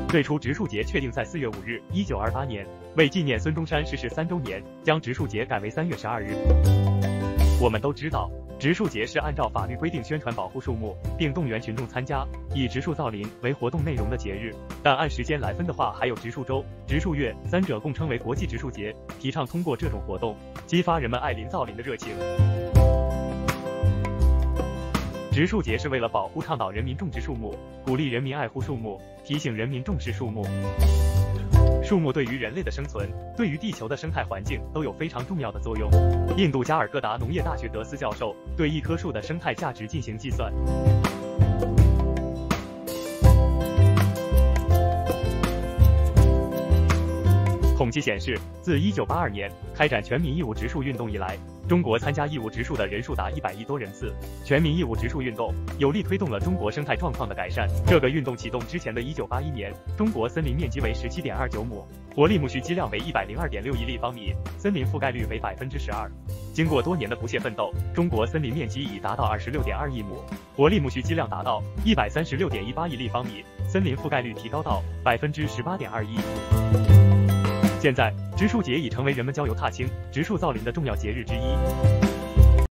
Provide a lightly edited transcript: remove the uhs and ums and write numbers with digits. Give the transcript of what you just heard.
最初植树节确定在4月5日，1928年，为纪念孙中山逝世3周年，将植树节改为3月12日。我们都知道，植树节是按照法律规定宣传保护树木，并动员群众参加，以植树造林为活动内容的节日。但按时间来分的话，还有植树周、植树月，三者共称为国际植树节，提倡通过这种活动，激发人们爱林造林的热情。植树节是为了保护、倡导人民种植树木，鼓励人民爱护树木，提醒人民重视树木。树木对于人类的生存，对于地球的生态环境都有非常重要的作用。印度加尔各答农业大学德斯教授对一棵树的生态价值进行计算。统计显示，自1982年开展全民义务植树运动以来，中国参加义务植树的人数达100亿多人次。全民义务植树运动有力推动了中国生态状况的改善。这个运动启动之前的1981年，中国森林面积为17.29亩，活力苜蓿机量为102.6亿立方米，森林覆盖率为12%。经过多年的不懈奋斗，中国森林面积已达到26.2亿亩，活力苜蓿机量达到136.18亿立方米，森林覆盖率提高到18.21%。现在，植树节已成为人们郊游踏青、植树造林的重要节日之一。